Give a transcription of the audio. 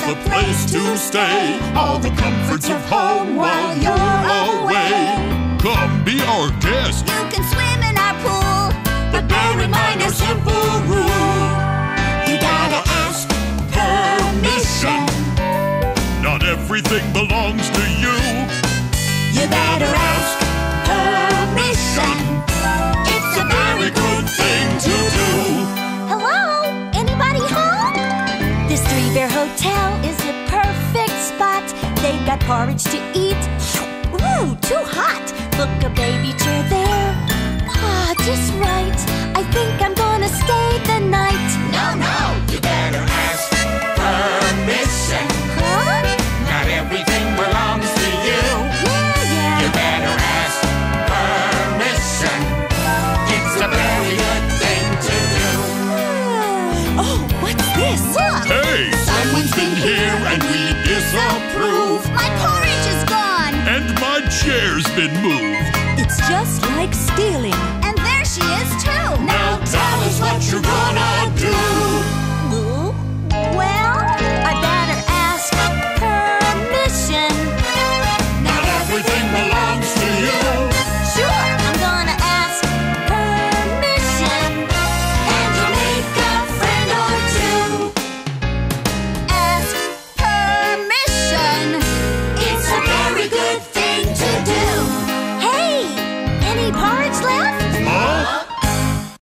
the place to stay. All the comforts of home while you're away. Come be our guest. You can swim in our pool, but bear in mind our simple rule. you gotta ask Permission. Not everything belongs to you. You better ask permission. It's a very good thing to do. Hello? Anybody home? This Three-Bear Hotel is a perfect spot. They've got porridge to eat. Ooh, too hot. Look, a baby chair there. Ah, just right. I think I'm gonna stay the night. No, you better ask permission. Huh? Not everything belongs to you. Yeah. You better ask permission. It's a very good thing to do. Oh, what's this? Look! Hey, someone's been here and we disapprove. My porridge is gone! And my chair's been moved. It's just like stealing. And there she is, too! Now tell us what you're gonna